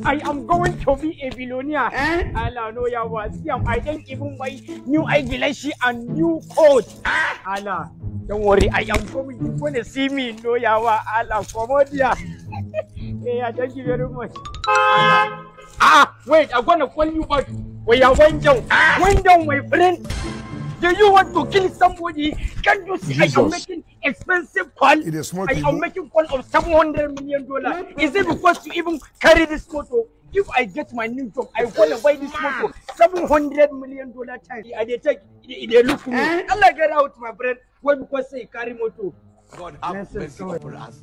I am going to be a billionaire. Allah no ya was I don't even buy new eyeglasses and new coat. Allah, don't worry, I am coming. You're gonna see me. No ya wa Allah, come here. Yeah, thank you very much. Wait, I'm gonna call you back. We are went down, my friend. Do you want to kill somebody? Can't you see I am making expensive call? I am making call of $700 million. Is it because you even carry this motor? If I get my new job, I want to buy this motor. $700 million time. They take, they look for me. Allah get out, my friend. Why? Because they carry motor. God have mercy upon us.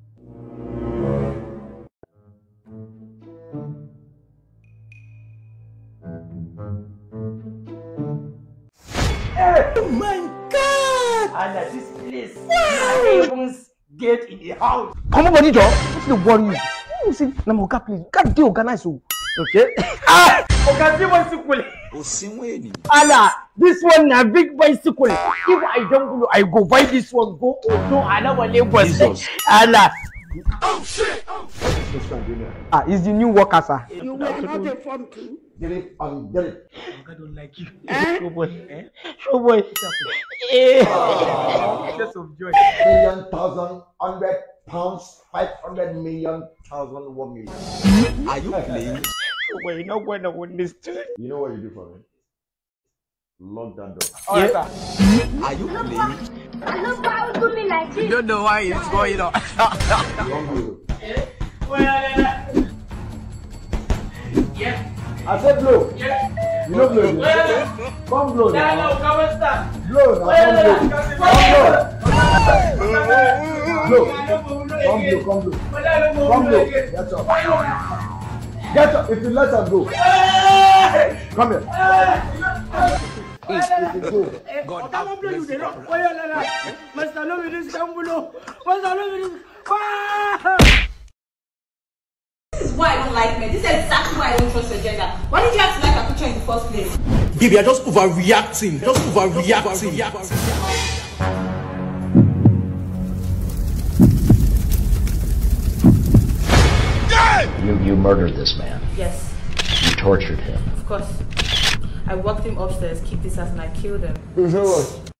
Oh my God! Allah, this place. Everyone's get in the house. Come on, buddy, Joe. What's the worry? You see, Namoka, please. Can't do organize you. Okay? Okay, bicycle. Allah, this one a big bicycle. If I don't go, I go buy this one. Go no, Allah, Lagos. Allah. Oh shit! It's the new worker, sir. You will have a form too. Get it and get it. I don't like you. Showboi. Showboi. Just of joy. Million, thousand, £100, 500 million, 1,000, 1 million. Are you playing? Showboi, you're not going to win this too. You know what you do for me? Lock that door. Alright, Are you playing? Look how do me like You this. don't know why it's going on. yeah. I said blow. Yeah. You know blow. Come blow. No, come on, stop. Blow. Come blow. Come blow. Get up. Get up. If you let her go. Come here. God have mercy upon us. This is why I don't like men. This is exactly why I don't trust your gender. Why did you have to like a picture in the first place? Baby, you're just overreacting. You murdered this man. Yes, You tortured him. of course. I walked him upstairs, kicked his ass, and I killed him. You know what?